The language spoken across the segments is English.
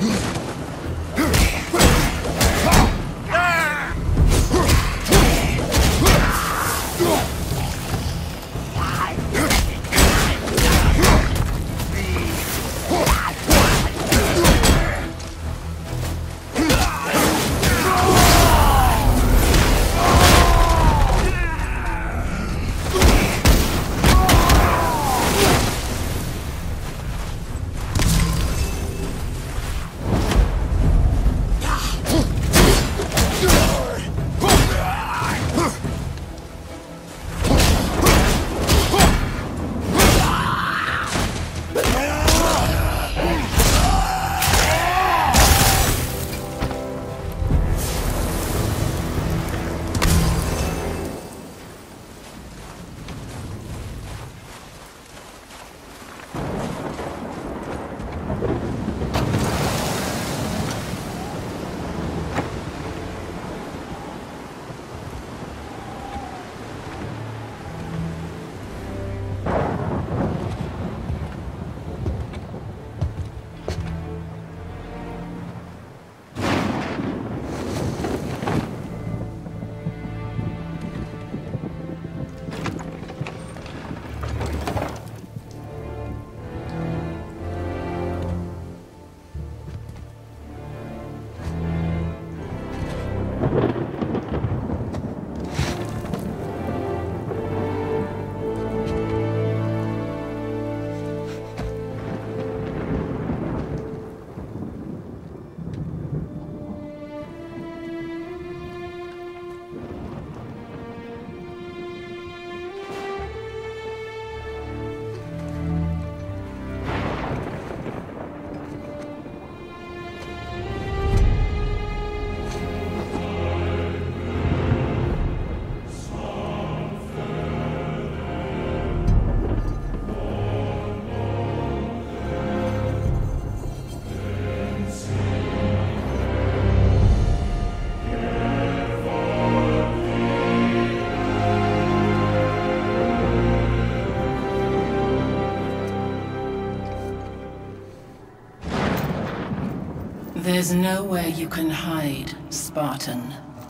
There's nowhere you can hide, Spartan.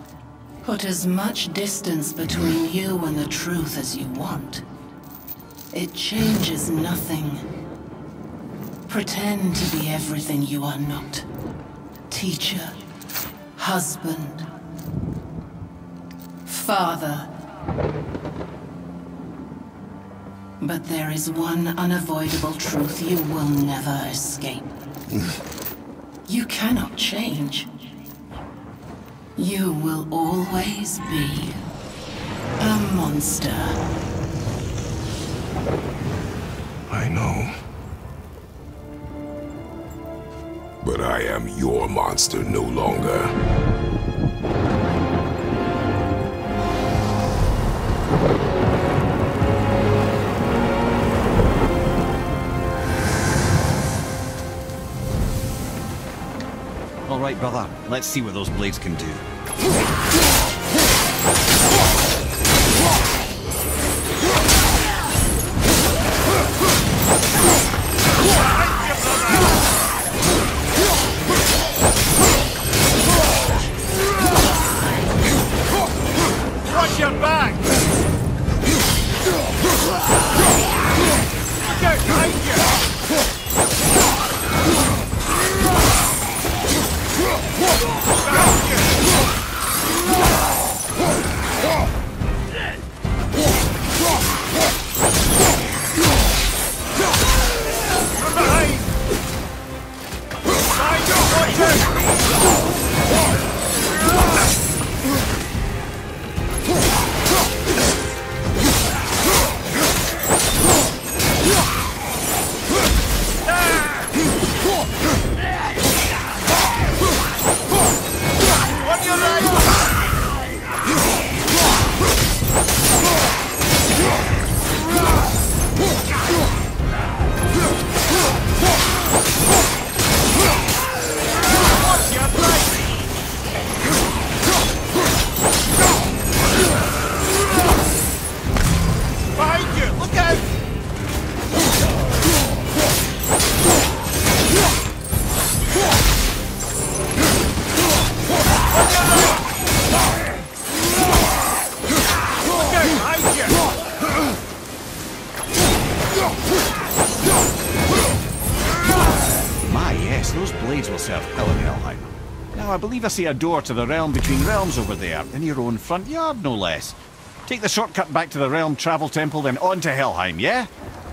Put as much distance between you and the truth as you want. It changes nothing. Pretend to be everything you are not. Teacher, husband, father. But there is one unavoidable truth you will never escape. You cannot change. You will always be a monster. I know. But I am your monster no longer. All right, brother. Let's see what those blades can do. Watch your back! Get behind you! blades will serve hell in Helheim. Now, I believe I see a door to the realm between realms over there, in your own front yard, no less. Take the shortcut back to the realm travel temple, then on to Helheim, yeah?